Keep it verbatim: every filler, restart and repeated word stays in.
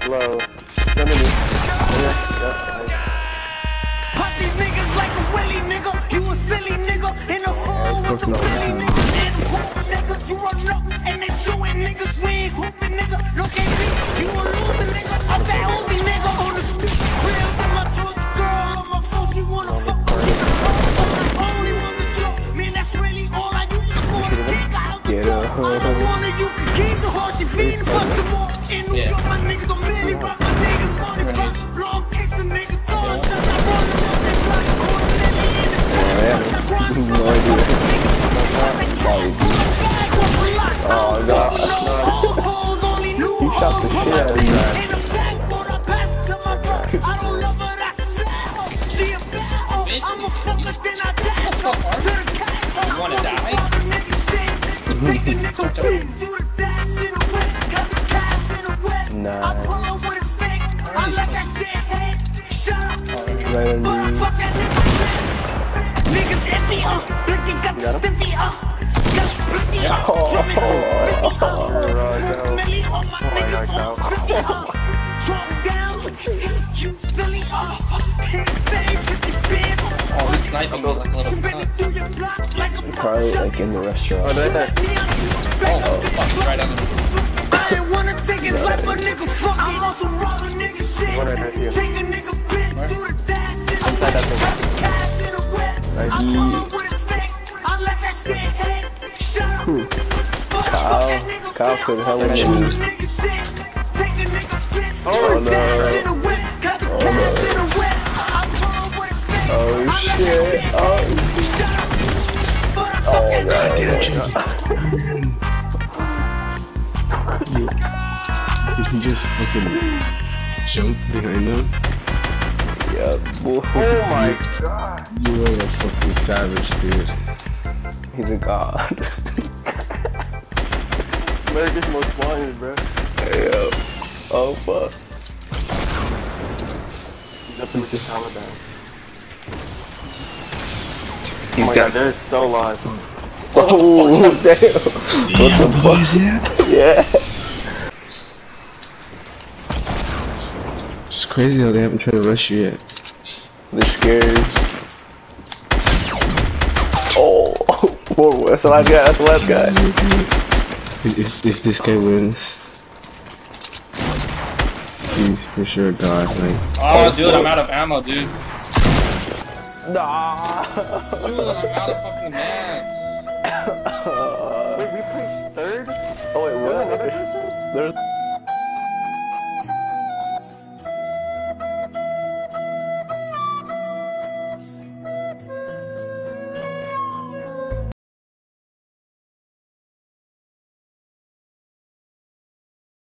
Low. Underneath. Yeah, yeah, nice. Pop these niggas like a willy nigga. You a silly nigga in a hole with the willy niggas. And whoop niggas, you run up and they shooting niggas. We ain't hooping nigga. No K B, you a loser nigga. Off that Uzi nigga on the street. Grills in my toes, girl on my phone. She wanna fuck me. I only want the joke. Man, that's really all I use it for. Dick out the door. I don't want her, you can keep the horse. She feeding for some more. In New York, my niggas don't really rock. My niggas money rock. Long kicks a nigga throwing shots. I run them on that block. No idea. Oh god. He shot the shit out of that. You wanna die? Nah. Right underneath. Niggas iffy, uh, blicky got the stiffy, uh, got blicky, uh, drumming on fifty, uh, milli on my niggas on fifty, uh, drop down, you silly, uh, can't stay fifty bands, Oh, he's sniping me like a little spin it cunt. through your block like a Probably like in the restaurant. Oh, fuck, he's right under me. I ain't wanna take his life, but nigga, fuck it. I'm also robbing nigga shit. One right here. Take a nigga bitch through the dash in the Inside that thing. cash in the wet. I Right pull here. up with a stick. I let that shit hit. Shut up. Fuck Kyle. that nigga Kyle bitch. could hell Take a in nigga shit. Take a nigga bitch Oh, through the no. dash in the wet. Got the cash in the wet. I pull up with a stick. Oh I let that shit. shit Oh hit. Shut up. But I Oh fuck that god. Did he just fucking jump behind them? Yeah, boy. Oh my god. You are a fucking savage, dude. He's a god. America's most wanted, bro. Yeah. Oh fuck. He's up in the Taliban. Oh my god, they're so live. Oh, damn. What the fuck? Yeah. It's crazy how they haven't tried to rush you yet. They're scared. Oh, whoa, that's the last guy, that's the last guy. If, if this guy wins, he's for sure god. Like, Oh, dude, I'm out of ammo, dude. Nah. Dude, I'm out of fucking mats. Wait, we placed third? Oh wait, what? There's another person? There's